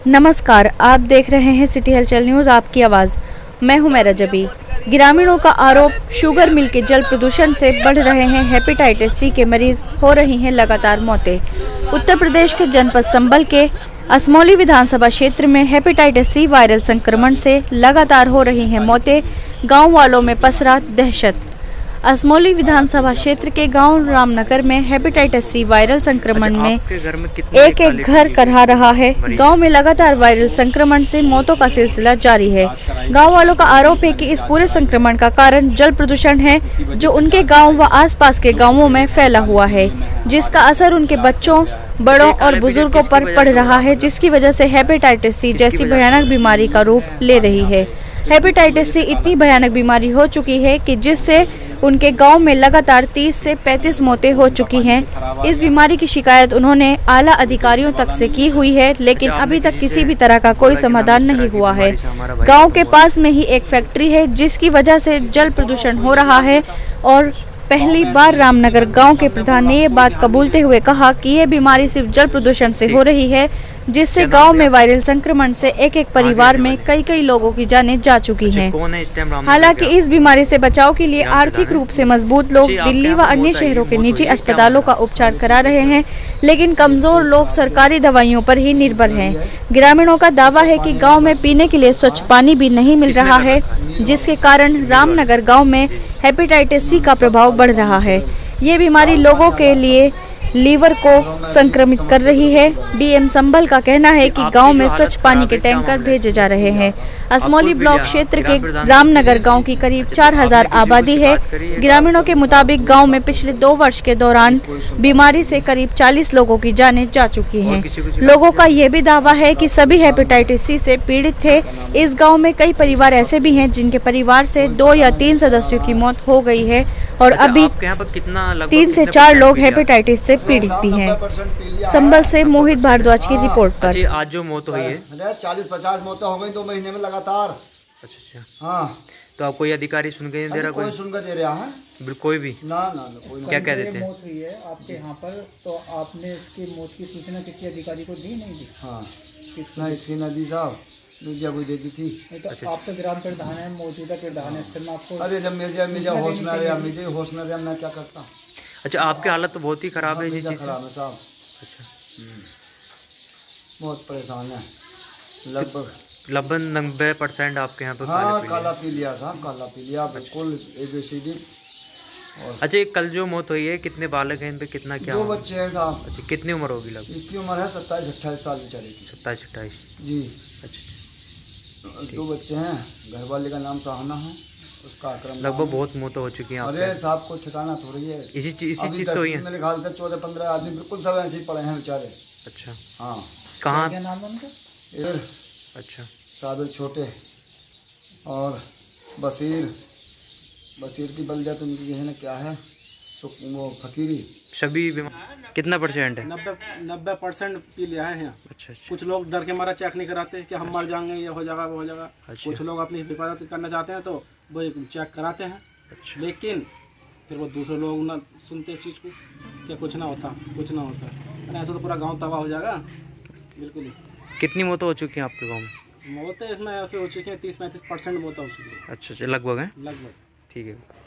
नमस्कार, आप देख रहे हैं सिटी हलचल न्यूज़, आपकी आवाज़। मैं हूं मेरा जबी। ग्रामीणों का आरोप, शुगर मिल के जल प्रदूषण से बढ़ रहे हैं हेपेटाइटिस सी के मरीज, हो रही हैं लगातार मौतें। उत्तर प्रदेश के जनपद संभल के असमौली विधानसभा क्षेत्र में हेपेटाइटिस सी वायरल संक्रमण से लगातार हो रही हैं मौतें। गाँव वालों में पसरा दहशत। असमौली विधानसभा क्षेत्र के गांव रामनगर में हेपेटाइटिस सी वायरल संक्रमण में एक घर करहा रहा है। गांव में लगातार वायरल संक्रमण से मौतों का सिलसिला जारी है। गांव वालों का आरोप है कि इस पूरे संक्रमण का कारण जल प्रदूषण है, जो उनके गांव व आसपास के गांवों में फैला हुआ है, जिसका असर उनके बच्चों, बड़ों और बुजुर्गों पर पड़ रहा है, जिसकी वजह से हेपेटाइटिस सी जैसी भयानक बीमारी का रूप ले रही है। हेपेटाइटिस सी इतनी भयानक बीमारी हो चुकी है कि जिससे उनके गांव में लगातार 30 से 35 मौतें हो चुकी हैं। इस बीमारी की शिकायत उन्होंने आला अधिकारियों तक से की हुई है, लेकिन अभी तक किसी भी तरह का कोई समाधान नहीं हुआ है। गांव के पास में ही एक फैक्ट्री है, जिसकी वजह से जल प्रदूषण हो रहा है और पहली बार रामनगर गांव के प्रधान ने ये बात कबूलते हुए कहा कि ये बीमारी सिर्फ जल प्रदूषण से हो रही है, जिससे गांव में वायरल संक्रमण से एक परिवार में कई लोगों की जानें जा चुकी हैं। हालांकि इस बीमारी से बचाव के लिए आर्थिक रूप से मजबूत लोग दिल्ली व अन्य शहरों के निजी अस्पतालों का उपचार करा रहे हैं, लेकिन कमजोर लोग सरकारी दवाइयों पर ही निर्भर हैं। ग्रामीणों का दावा है कि गाँव में पीने के लिए स्वच्छ पानी भी नहीं मिल रहा है, जिसके कारण रामनगर गाँव में हेपेटाइटिस सी का प्रभाव बढ़ रहा है। ये बीमारी लोगों के लिए लीवर को संक्रमित कर रही है। डीएम संभल का कहना है कि गांव में स्वच्छ पानी के टैंकर भेजे जा रहे हैं। असमौली ब्लॉक क्षेत्र के रामनगर गांव की करीब 4000 आबादी है। ग्रामीणों के मुताबिक गांव में पिछले 2 वर्ष के दौरान बीमारी से करीब 40 लोगों की जानें जा चुकी हैं। लोगों का यह भी दावा है कि सभी हेपेटाइटिस सी से पीड़ित थे। इस गाँव में कई परिवार ऐसे भी हैं जिनके परिवार से 2 या 3 सदस्यों की मौत हो गई है और अभी 3 से 4 लोग हेपेटाइटिस से पीड़ित भी हैं। संभल से मोहित भारद्वाज की रिपोर्ट पर। आज जो मौत हुई है 40-50 मौतें हो गई 2 महीने में लगातार। अच्छा। हाँ, तो आप कोई अधिकारी सुन के नहीं दे रहा? कोई सुनकर दे रहा है? कोई भी ना कोई। क्या कह देते हैं? मौत हुई है आपके यहाँ पर, तो आपने इसकी मौत की सूचना किसी अधिकारी को दी नहीं दी? हाँ, ना इसकी नदी साहब मीडिया को देती थी। तो आप तो ग्राम प्रधान है, मौजूदा प्रधान है, इससे आपको अरे जब मीडिया होश न रहा, मीडिया होश न रहा, मैं क्या करता। अच्छा, आपकी हालत तो बहुत ही खराब है। खराब है साहब। अच्छा, बहुत परेशान है। लगभग 90% आपके यहाँ पे काला पी लिया साहब, काला पी लिया बिल्कुल ABCD। अच्छा, कल जो मौत हुई है, कितने बालक हैं इन पे, कितना क्या? 2 बच्चे हैं साहब। अच्छा, कितनी उम्र होगी लगभग? इसकी उम्र है 27-28 साल बेचारे की। 27-28 जी। अच्छा, 2 बच्चे हैं। घर वाले का नाम सहाना है, उसका अकरम। लगभग बहुत मौत हो चुकी है। अरे साहब को ठिकाना थोड़ी है। इसी चीज से हुई है मेरे ख्याल से 14-15 आदमी बिल्कुल सब ऐसे ही पड़े हैं बेचारे। अच्छा, हाँ। कहाँ? क्या नाम है उनका? अच्छा, साबिर छोटे और बशीर की बलजत उनकी है ना, क्या है वो फकीरी। सभी कितना % है? 90% पी लिया है यहाँ। अच्छा। कुछ लोग डर के मारा चेक नहीं कराते कि हम मर जाएंगे, ये हो जाएगा वो हो जाएगा। अच्छा। कुछ लोग अपनी हिफाजत करना चाहते हैं तो वो चेक कराते हैं। अच्छा। लेकिन फिर वो दूसरे लोग ना सुनते इस चीज़ को कि कुछ ना होता। अरे ऐसा तो पूरा गाँव तबाह हो जाएगा। बिल्कुल। कितनी मौतें हो चुकी हैं आपके गाँव में? मौतें इसमें ऐसे हो चुकी हैं 30-35% मौतें हो चुकी है। अच्छा, लगभग है। लगभग। ठीक है।